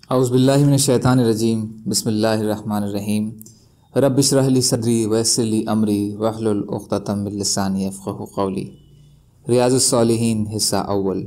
اعوذ باللہ من الشیطان الرجیم، بسم اللہ الرحمن الرحیم۔ رب اشرح لی صدری ویسر لی امری واحلل عقدۃ من لسانی یفقہوا قولی۔ ریاض الصالحین حصہ اول۔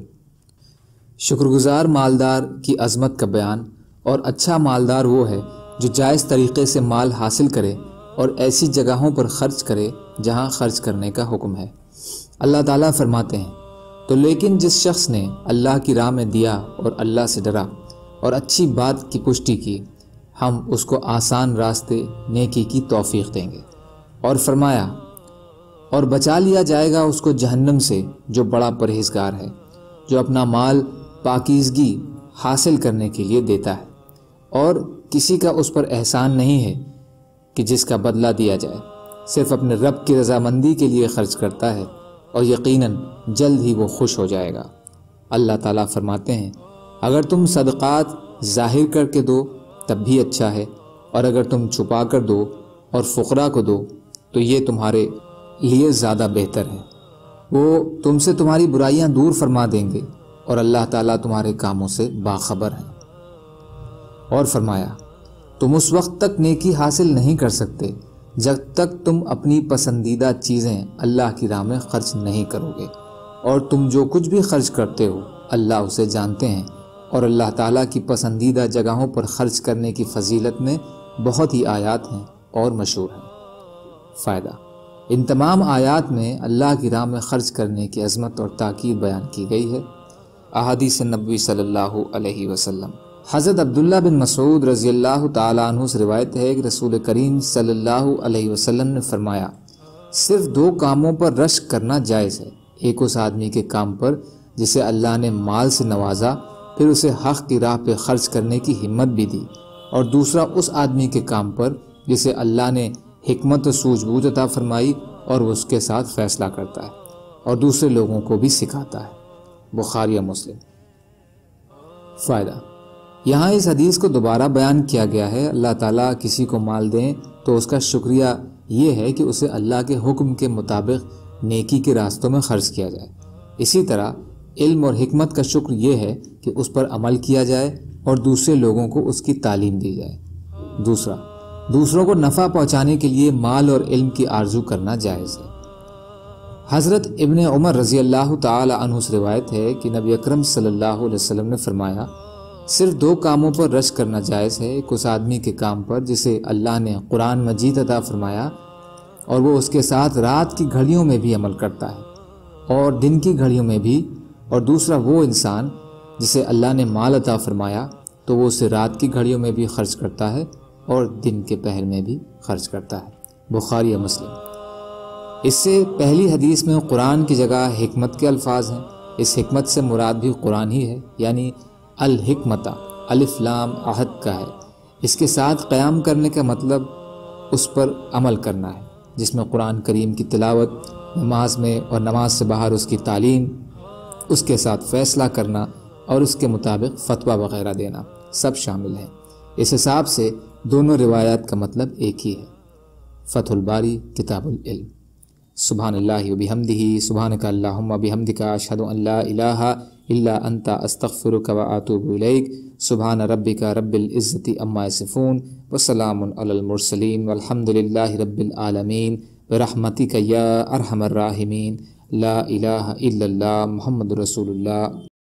شکر گزار مالدار کی عظمت کا بیان۔ اور اچھا مالدار وہ ہے جو جائز طریقے سے مال حاصل کرے اور ایسی جگہوں پر خرچ کرے جہاں خرچ کرنے کا حکم ہے۔ اللہ تعالیٰ فرماتے ہیں، تو لیکن جس شخص نے اللہ کی راہ میں دیا اور اللہ سے ڈرا اور اچھی بات کی پشتی کی، ہم اس کو آسان راستے نیکی کی توفیق دیں گے۔ اور فرمایا، اور بچا لیا جائے گا اس کو جہنم سے جو بڑا پرہیزگار ہے، جو اپنا مال پاکیزگی حاصل کرنے کے لیے دیتا ہے، اور کسی کا اس پر احسان نہیں ہے کہ جس کا بدلہ دیا جائے، صرف اپنے رب کی رضامندی کے لیے خرچ کرتا ہے، اور یقیناً جلد ہی وہ خوش ہو جائے گا۔ اللہ تعالیٰ فرماتے ہیں، اگر تم صدقات ظاہر کر کے دو تب بھی اچھا ہے، اور اگر تم چھپا کر دو اور فقراء کو دو تو یہ تمہارے لیے زیادہ بہتر ہے۔ وہ تم سے تمہاری برائیاں دور فرما دیں گے، اور اللہ تعالیٰ تمہارے کاموں سے باخبر ہیں۔ اور فرمایا، تم اس وقت تک نیکی حاصل نہیں کر سکتے جب تک تم اپنی پسندیدہ چیزیں اللہ کی راہ میں خرچ نہیں کرو گے، اور تم جو کچھ بھی خرچ کرتے ہو اللہ اسے جانتے ہیں، اور اللہ تعالیٰ کی پسندیدہ جگہوں پر خرچ کرنے کی فضیلت میں بہت ہی آیات ہیں اور مشہور ہیں۔ فائدہ: ان تمام آیات میں اللہ کی راہ میں خرچ کرنے کی عظمت اور تاکید بیان کی گئی ہے۔ احادیث نبوی صلی اللہ علیہ وسلم۔ حضرت عبداللہ بن مسعود رضی اللہ تعالیٰ عنہ سے روایت ہے کہ رسول کریم صلی اللہ علیہ وسلم نے فرمایا، صرف دو کاموں پر رشک کرنا جائز ہے، ایک اس آدمی کے کام پر جسے اللہ نے مال سے نوازا پھر اسے حق کی راہ پہ خرچ کرنے کی ہمت بھی دی، اور دوسرا اس آدمی کے کام پر جسے اللہ نے حکمت و سوجھ بوجھ عطا فرمائی اور وہ اس کے ساتھ فیصلہ کرتا ہے اور دوسرے لوگوں کو بھی سکھاتا ہے۔ بخاری و مسلم۔ فائدہ: یہاں اس حدیث کو دوبارہ بیان کیا گیا ہے۔ اللہ تعالیٰ کسی کو مال دیں تو اس کا شکریہ یہ ہے کہ اسے اللہ کے حکم کے مطابق نیکی کے راستوں میں خرچ کیا جائے۔ اسی طرح علم اور حکمت کا شکر یہ ہے کہ اس پر عمل کیا جائے اور دوسرے لوگوں کو اس کی تعلیم دی جائے۔ دوسرا، دوسروں کو نفع پہنچانے کے لیے مال اور علم کی آرزو کرنا جائز ہے۔ حضرت ابن عمر رضی اللہ تعالی عنہ سے روایت ہے کہ نبی اکرم صلی اللہ علیہ وسلم نے فرمایا، صرف دو کاموں پر رشک کرنا جائز ہے، ایک اس آدمی کے کام پر جسے اللہ نے قرآن مجید عطا فرمایا اور وہ اس کے ساتھ رات کی گھڑیوں میں بھی عمل کرتا ہے اور دن کی گھڑیوں میں بھی، اور دوسرا وہ انسان جسے اللہ نے مال عطا فرمایا تو وہ اسے رات کی گھڑیوں میں بھی خرچ کرتا ہے اور دن کے پہر میں بھی خرچ کرتا ہے۔ بخاری و مسلم۔ اس سے پہلی حدیث میں قرآن کی جگہ حکمت کے الفاظ ہیں۔ اس حکمت سے مراد بھی قرآن ہی ہے، یعنی الحکمت الف لام عہد کا ہے۔ اس کے ساتھ قیام کرنے کا مطلب اس پر عمل کرنا ہے، جس میں قرآن کریم کی تلاوت، نماز میں اور نماز سے باہر اس کی تعلیم، اس کے ساتھ فیصلہ کرنا اور اس کے مطابق فتویٰ وغیرہ دینا سب شامل ہیں۔ اس حساب سے دونوں روایات کا مطلب ایک ہی ہے۔ فتح الباری کتاب العلم۔ سبحان اللہ وبحمدہ، سبحانک اللہم وبحمدک، اشہد ان لا الہ الا انت، استغفرک واتوب الیک۔ سبحان ربک رب العزت عما یصفون، وسلام علی المرسلین، والحمد للہ رب العالمین، برحمتک یا ارحم الراحمین، لا الہ الا اللہ، محمد رسول اللہ۔